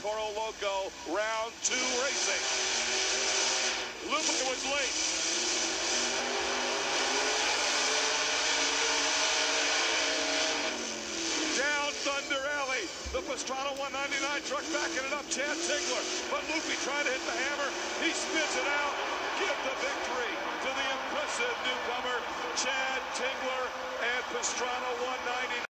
Toro Loco, round 2 racing. Loco was late. Down Thunder Alley, the Pastrana 199 truck backing it up, Chad Tingler. But Luffy trying to hit the hammer, he spins it out, give the victory to the impressive newcomer, Chad Tingler, and Pastrana 199.